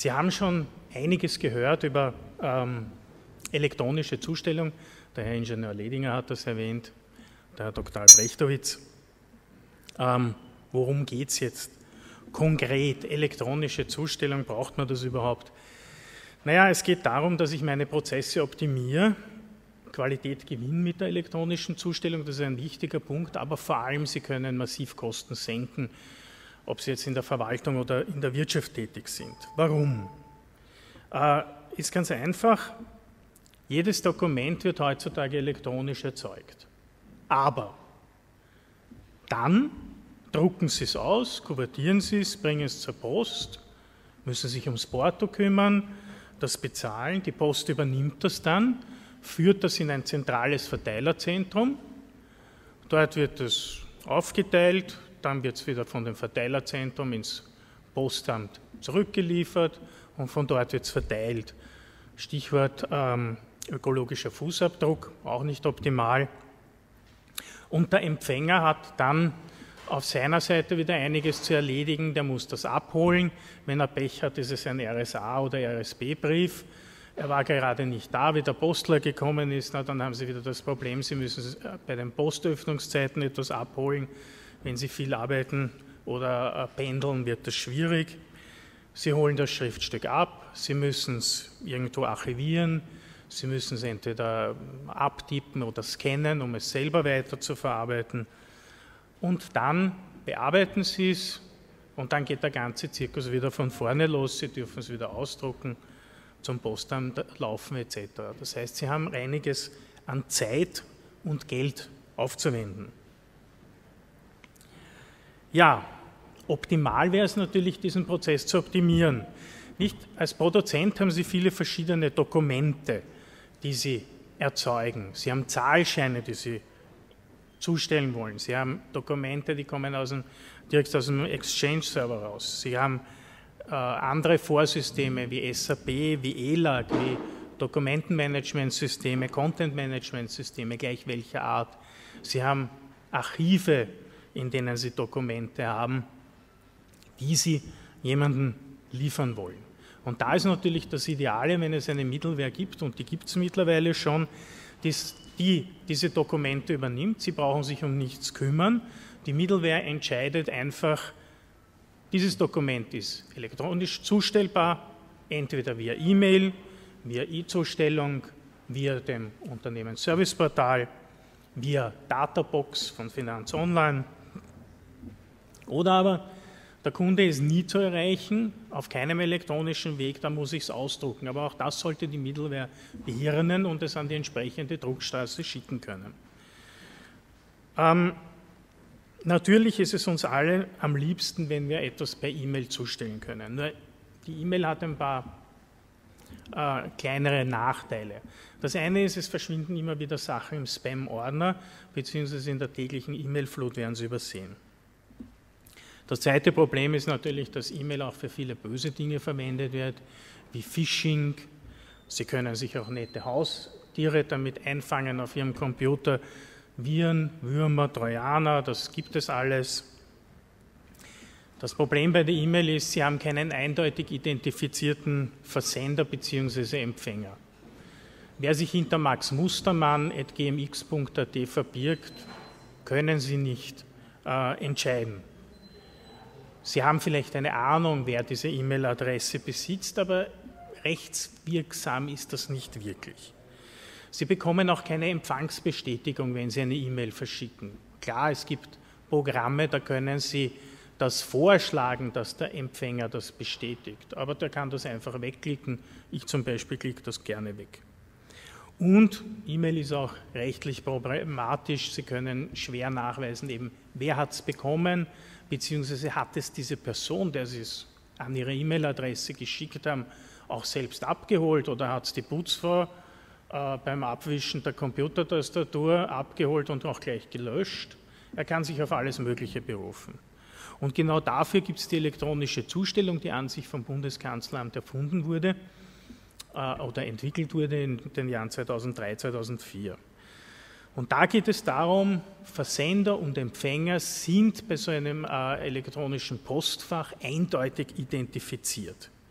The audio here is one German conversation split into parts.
Sie haben schon einiges gehört über elektronische Zustellung. Der Herr Ingenieur Ledinger hat das erwähnt, der Herr Dr. Albrechtowitz. Worum geht es jetzt konkret? Elektronische Zustellung, braucht man das überhaupt? Naja, es geht darum, dass ich meine Prozesse optimiere, Qualität gewinnen mit der elektronischen Zustellung, das ist ein wichtiger Punkt, aber vor allem, Sie können massiv Kosten senken, ob Sie jetzt in der Verwaltung oder in der Wirtschaft tätig sind. Warum? Ist ganz einfach, jedes Dokument wird heutzutage elektronisch erzeugt. Aber dann drucken Sie es aus, kuvertieren Sie es, bringen es zur Post, müssen sich ums Porto kümmern, das bezahlen, die Post übernimmt das dann, führt das in ein zentrales Verteilerzentrum, dort wird es aufgeteilt, dann wird es wieder von dem Verteilerzentrum ins Postamt zurückgeliefert und von dort wird es verteilt. Stichwort ökologischer Fußabdruck, auch nicht optimal. Und der Empfänger hat dann auf seiner Seite wieder einiges zu erledigen, der muss das abholen. Wenn er Pech hat, ist es ein RSA- oder RSB-Brief. Er war gerade nicht da, wie der Postler gekommen ist, dann haben Sie wieder das Problem, Sie müssen bei den Postöffnungszeiten etwas abholen. Wenn Sie viel arbeiten oder pendeln, wird das schwierig. Sie holen das Schriftstück ab, Sie müssen es irgendwo archivieren, Sie müssen es entweder abtippen oder scannen, um es selber weiter zu verarbeiten. Und dann bearbeiten Sie es und dann geht der ganze Zirkus wieder von vorne los. Sie dürfen es wieder ausdrucken, zum Postamt laufen etc. Das heißt, Sie haben einiges an Zeit und Geld aufzuwenden. Ja, optimal wäre es natürlich, diesen Prozess zu optimieren. Nicht? Als Produzent haben Sie viele verschiedene Dokumente, die Sie erzeugen. Sie haben Zahlscheine, die Sie zustellen wollen. Sie haben Dokumente, die kommen direkt aus dem Exchange-Server raus. Sie haben andere Vorsysteme wie SAP, wie ELAG, wie Dokumentenmanagementsysteme, Content-Management-Systeme, gleich welcher Art. Sie haben Archive, in denen Sie Dokumente haben, die Sie jemandem liefern wollen. Und da ist natürlich das Ideale, wenn es eine Middleware gibt, und die gibt es mittlerweile schon, die diese Dokumente übernimmt. Sie brauchen sich um nichts kümmern. Die Middleware entscheidet einfach, dieses Dokument ist elektronisch zustellbar, entweder via E-Mail, via E-Zustellung, via dem Unternehmensserviceportal, via Databox von Finanz Online. Oder aber der Kunde ist nie zu erreichen, auf keinem elektronischen Weg, da muss ich es ausdrucken. Aber auch das sollte die Middleware behirnen und es an die entsprechende Druckstraße schicken können. Natürlich ist es uns alle am liebsten, wenn wir etwas per E-Mail zustellen können. Nur die E-Mail hat ein paar kleinere Nachteile. Das eine ist, es verschwinden immer wieder Sachen im Spam-Ordner, beziehungsweise in der täglichen E-Mail-Flut werden sie übersehen. Das zweite Problem ist natürlich, dass E-Mail auch für viele böse Dinge verwendet wird, wie Phishing. Sie können sich auch nette Haustiere damit einfangen auf Ihrem Computer. Viren, Würmer, Trojaner, das gibt es alles. Das Problem bei der E-Mail ist, Sie haben keinen eindeutig identifizierten Versender bzw. Empfänger. Wer sich hinter maxmustermann@gmx.at verbirgt, können Sie nicht entscheiden. Sie haben vielleicht eine Ahnung, wer diese E-Mail-Adresse besitzt, aber rechtswirksam ist das nicht wirklich. Sie bekommen auch keine Empfangsbestätigung, wenn Sie eine E-Mail verschicken. Klar, es gibt Programme, da können Sie das vorschlagen, dass der Empfänger das bestätigt, aber der kann das einfach wegklicken. Ich zum Beispiel klicke das gerne weg. Und E-Mail ist auch rechtlich problematisch. Sie können schwer nachweisen, eben wer hat es bekommen, beziehungsweise hat es diese Person, der Sie es an Ihre E-Mail-Adresse geschickt haben, auch selbst abgeholt oder hat es die Putzfrau beim Abwischen der Computertastatur abgeholt und auch gleich gelöscht. Er kann sich auf alles Mögliche berufen. Und genau dafür gibt es die elektronische Zustellung, die an sich vom Bundeskanzleramt erfunden wurde oder entwickelt wurde in den Jahren 2003, 2004. Und da geht es darum, Versender und Empfänger sind bei so einem elektronischen Postfach eindeutig identifiziert.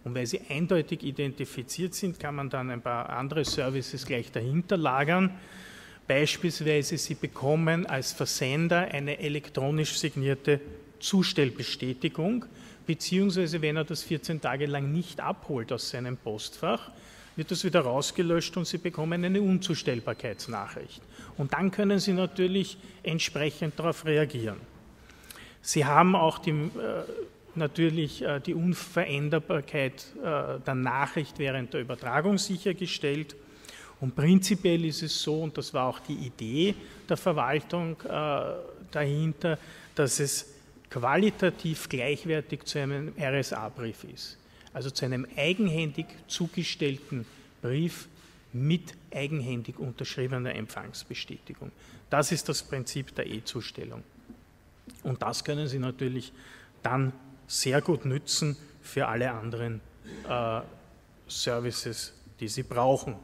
Und weil sie eindeutig identifiziert sind, kann man dann ein paar andere Services gleich dahinter lagern. Beispielsweise, Sie bekommen als Versender eine elektronisch signierte Zustellbestätigung, beziehungsweise wenn er das 14 Tage lang nicht abholt aus seinem Postfach, wird das wieder rausgelöscht und Sie bekommen eine Unzustellbarkeitsnachricht. Und dann können Sie natürlich entsprechend darauf reagieren. Sie haben auch natürlich die Unveränderbarkeit der Nachricht während der Übertragung sichergestellt. Und prinzipiell ist es so, und das war auch die Idee der Verwaltung dahinter, dass es qualitativ gleichwertig zu einem RSA-Brief ist. Also zu einem eigenhändig zugestellten Brief mit eigenhändig unterschriebener Empfangsbestätigung. Das ist das Prinzip der E-Zustellung. Und das können Sie natürlich dann sehr gut nützen für alle anderen Services, die Sie brauchen.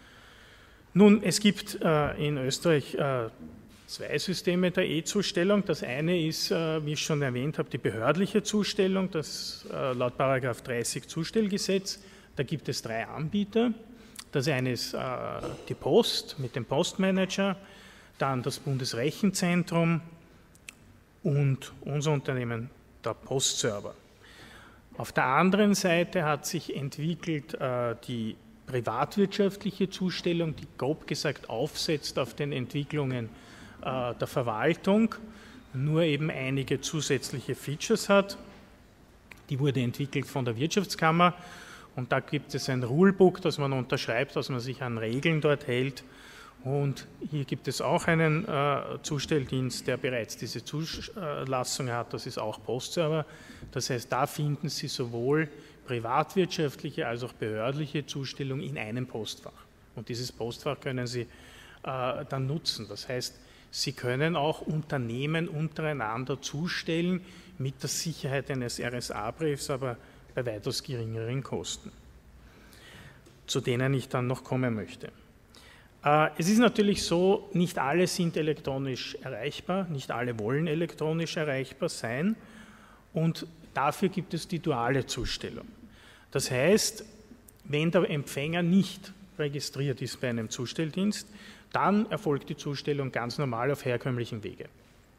Nun, es gibt in Österreich zwei Systeme der E-Zustellung. Das eine ist, wie ich schon erwähnt habe, die behördliche Zustellung, das laut § 30 Zustellgesetz. Da gibt es 3 Anbieter. Das eine ist die Post mit dem Postmanager, dann das Bundesrechenzentrum und unser Unternehmen, der Postserver. Auf der anderen Seite hat sich entwickelt die privatwirtschaftliche Zustellung, die grob gesagt aufsetzt auf den Entwicklungen der Verwaltung, nur eben einige zusätzliche Features hat. Die wurde entwickelt von der Wirtschaftskammer und da gibt es ein Rulebook, das man unterschreibt, dass man sich an Regeln dort hält. Und hier gibt es auch einen Zustelldienst, der bereits diese Zulassung hat, das ist auch Postserver. Das heißt, da finden Sie sowohl privatwirtschaftliche als auch behördliche Zustellung in einem Postfach. Und dieses Postfach können Sie dann nutzen. Das heißt, Sie können auch Unternehmen untereinander zustellen mit der Sicherheit eines RSA-Briefs, aber bei weitaus geringeren Kosten, zu denen ich dann noch kommen möchte. Es ist natürlich so, nicht alle sind elektronisch erreichbar, nicht alle wollen elektronisch erreichbar sein und dafür gibt es die duale Zustellung. Das heißt, wenn der Empfänger nicht registriert ist bei einem Zustelldienst, dann erfolgt die Zustellung ganz normal auf herkömmlichem Wege.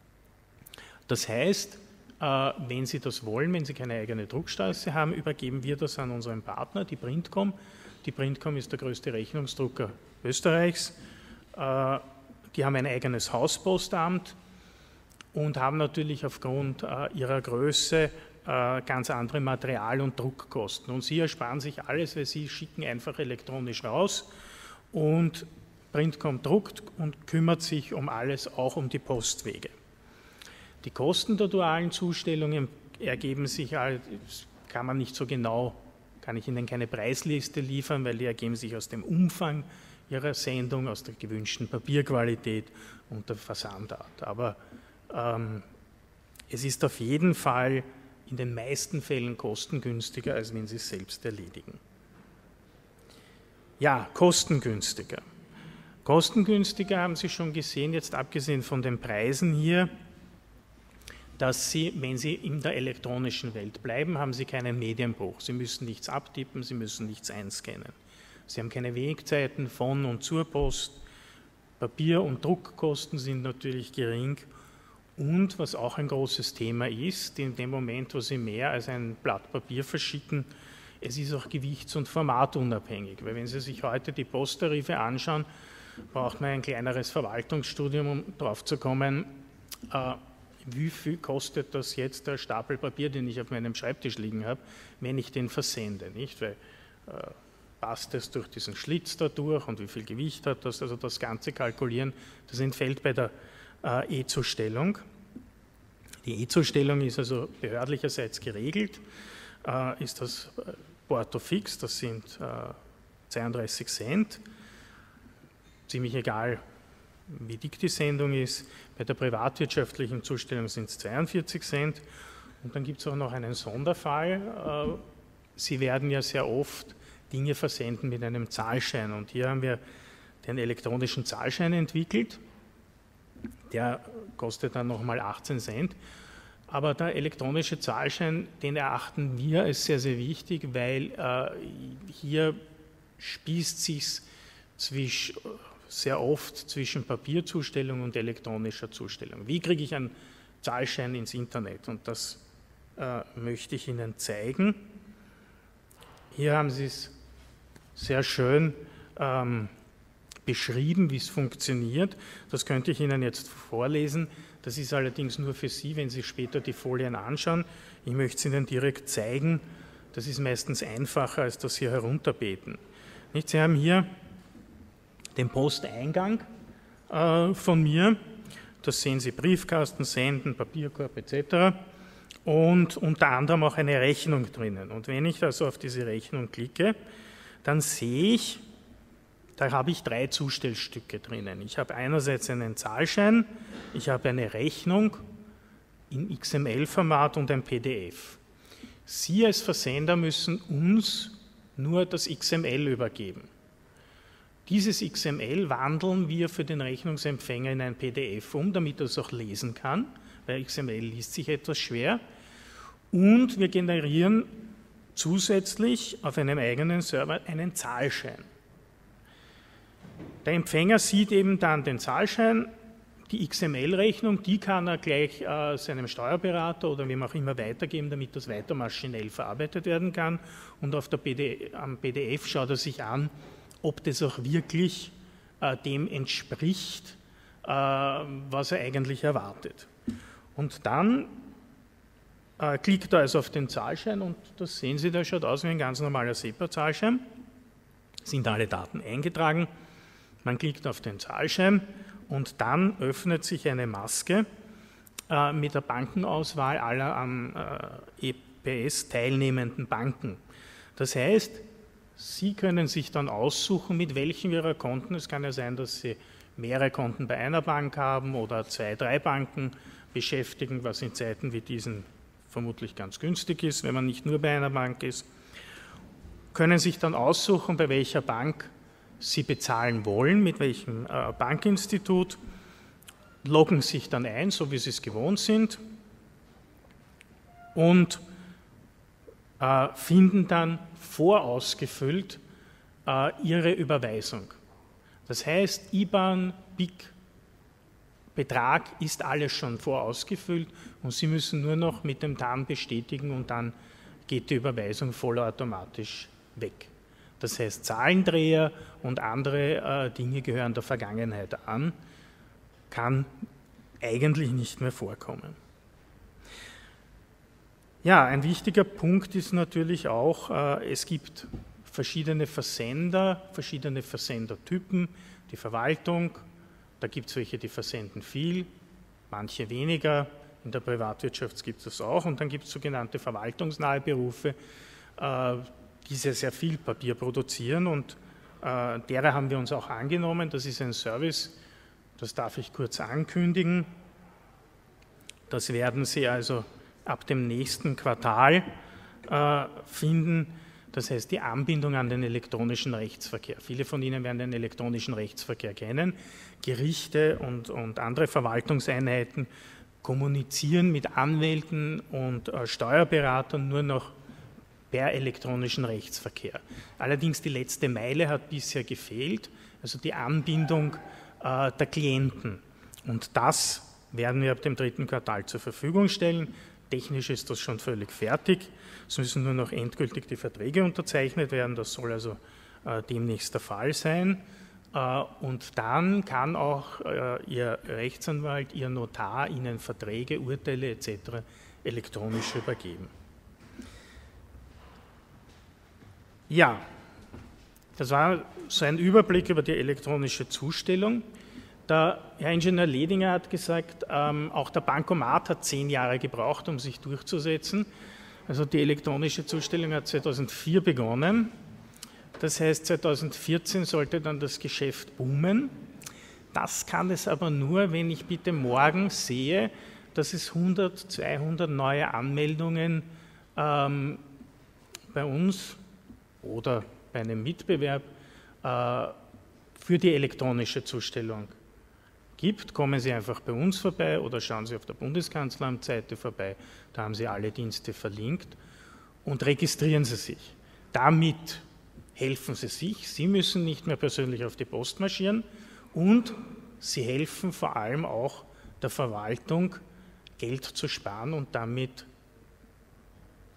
Das heißt, wenn Sie das wollen, wenn Sie keine eigene Druckstraße haben, übergeben wir das an unseren Partner, die Printcom. Die Printcom ist der größte Rechnungsdrucker Österreichs. Die haben ein eigenes Hauspostamt und haben natürlich aufgrund ihrer Größe ganz andere Material- und Druckkosten. Und Sie ersparen sich alles, weil Sie schicken einfach elektronisch raus und Printcom druckt und kümmert sich um alles, auch um die Postwege. Die Kosten der dualen Zustellungen ergeben sich, kann man nicht so genau, kann ich Ihnen keine Preisliste liefern, weil die ergeben sich aus dem Umfang Ihrer Sendung, aus der gewünschten Papierqualität und der Versandart. Aber es ist auf jeden Fall in den meisten Fällen kostengünstiger, als wenn Sie es selbst erledigen. Ja, kostengünstiger. Kostengünstiger haben Sie schon gesehen, jetzt abgesehen von den Preisen hier, dass Sie, wenn Sie in der elektronischen Welt bleiben, haben Sie keinen Medienbruch. Sie müssen nichts abtippen, Sie müssen nichts einscannen. Sie haben keine Wegzeiten von und zur Post. Papier- und Druckkosten sind natürlich gering. Und was auch ein großes Thema ist, in dem Moment, wo Sie mehr als ein Blatt Papier verschicken, es ist auch gewichts- und formatunabhängig. Weil wenn Sie sich heute die Posttarife anschauen, braucht man ein kleineres Verwaltungsstudium, um drauf zu kommen, wie viel kostet das jetzt der Stapel Papier, den ich auf meinem Schreibtisch liegen habe, wenn ich den versende, nicht? Weil passt es durch diesen Schlitz da durch und wie viel Gewicht hat das, also das ganze Kalkulieren, das entfällt bei der E-Zustellung. Die E-Zustellung ist also behördlicherseits geregelt, ist das Porto fix, das sind 32 Cent, ziemlich egal, wie dick die Sendung ist. Bei der privatwirtschaftlichen Zustellung sind es 42 Cent. Und dann gibt es auch noch einen Sonderfall. Sie werden ja sehr oft Dinge versenden mit einem Zahlschein. Und hier haben wir den elektronischen Zahlschein entwickelt. Der kostet dann nochmal 18 Cent. Aber der elektronische Zahlschein, den erachten wir als sehr, sehr wichtig, weil hier spießt sich sehr oft zwischen Papierzustellung und elektronischer Zustellung. Wie kriege ich einen Zahlschein ins Internet? Und das möchte ich Ihnen zeigen. Hier haben Sie es sehr schön beschrieben, wie es funktioniert. Das könnte ich Ihnen jetzt vorlesen. Das ist allerdings nur für Sie, wenn Sie später die Folien anschauen. Ich möchte es Ihnen direkt zeigen. Das ist meistens einfacher, als das hier herunterbeten. Sie haben hier den Posteingang von mir. Das sehen Sie: Briefkasten, Senden, Papierkorb etc. Und unter anderem auch eine Rechnung drinnen. Und wenn ich also auf diese Rechnung klicke, dann sehe ich, da habe ich 3 Zustellstücke drinnen. Ich habe einerseits einen Zahlschein, ich habe eine Rechnung in XML-Format und ein PDF. Sie als Versender müssen uns nur das XML übergeben. Dieses XML wandeln wir für den Rechnungsempfänger in ein PDF um, damit er es auch lesen kann, weil XML liest sich etwas schwer. Und wir generieren zusätzlich auf einem eigenen Server einen Zahlschein. Der Empfänger sieht eben dann den Zahlschein, die XML-Rechnung, die kann er gleich seinem Steuerberater oder wem auch immer weitergeben, damit das weiter maschinell verarbeitet werden kann. Und auf der am PDF schaut er sich an, ob das auch wirklich dem entspricht, was er eigentlich erwartet. Und dann klickt er also auf den Zahlschein und das sehen Sie, der schaut aus wie ein ganz normaler SEPA-Zahlschein. Sind alle Daten eingetragen. Man klickt auf den Zahlschein und dann öffnet sich eine Maske mit der Bankenauswahl aller am EPS teilnehmenden Banken. Das heißt, Sie können sich dann aussuchen, mit welchen Ihrer Konten. Es kann ja sein, dass Sie mehrere Konten bei einer Bank haben oder 2, 3 Banken beschäftigen, was in Zeiten wie diesen vermutlich ganz günstig ist, wenn man nicht nur bei einer Bank ist. Können sich dann aussuchen, bei welcher Bank Sie bezahlen wollen, mit welchem Bankinstitut, loggen sich dann ein, so wie Sie es gewohnt sind, und finden dann vorausgefüllt Ihre Überweisung. Das heißt, IBAN, BIC, Betrag ist alles schon vorausgefüllt und Sie müssen nur noch mit dem TAN bestätigen und dann geht die Überweisung vollautomatisch weg. Das heißt, Zahlendreher und andere Dinge gehören der Vergangenheit an, kann eigentlich nicht mehr vorkommen. Ja, ein wichtiger Punkt ist natürlich auch, es gibt verschiedene Versender, verschiedene Versendertypen, die Verwaltung, da gibt es welche, die versenden viel, manche weniger, in der Privatwirtschaft gibt es das auch, und dann gibt es sogenannte verwaltungsnahe Berufe, die sehr viel Papier produzieren, und derer haben wir uns auch angenommen. Das ist ein Service, das darf ich kurz ankündigen. Das werden Sie also ab dem nächsten Quartal finden. Das heißt, die Anbindung an den elektronischen Rechtsverkehr. Viele von Ihnen werden den elektronischen Rechtsverkehr kennen. Gerichte und andere Verwaltungseinheiten kommunizieren mit Anwälten und Steuerberatern nur noch per elektronischen Rechtsverkehr. Allerdings die letzte Meile hat bisher gefehlt, also die Anbindung der Klienten. Und das werden wir ab dem 3. Quartal zur Verfügung stellen. Technisch ist das schon völlig fertig. Es müssen nur noch endgültig die Verträge unterzeichnet werden. Das soll also demnächst der Fall sein. Und dann kann auch Ihr Rechtsanwalt, Ihr Notar Ihnen Verträge, Urteile etc. elektronisch übergeben. Ja, das war so ein Überblick über die elektronische Zustellung. Der Herr Ingenieur Ledinger hat gesagt, auch der Bankomat hat 10 Jahre gebraucht, um sich durchzusetzen. Also die elektronische Zustellung hat 2004 begonnen. Das heißt, 2014 sollte dann das Geschäft boomen. Das kann es aber nur, wenn ich bitte morgen sehe, dass es 100, 200 neue Anmeldungen bei uns oder bei einem Mitbewerb für die elektronische Zustellung gibt, kommen Sie einfach bei uns vorbei oder schauen Sie auf der Bundeskanzleramtsseite vorbei, da haben Sie alle Dienste verlinkt und registrieren Sie sich. Damit helfen Sie sich, Sie müssen nicht mehr persönlich auf die Post marschieren und Sie helfen vor allem auch der Verwaltung, Geld zu sparen und damit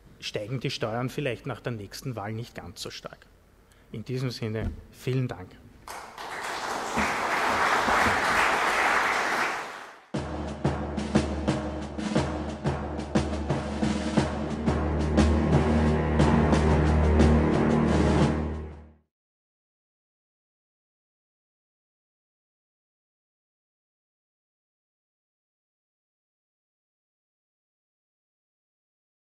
steigen die Steuern vielleicht nach der nächsten Wahl nicht ganz so stark. In diesem Sinne, vielen Dank.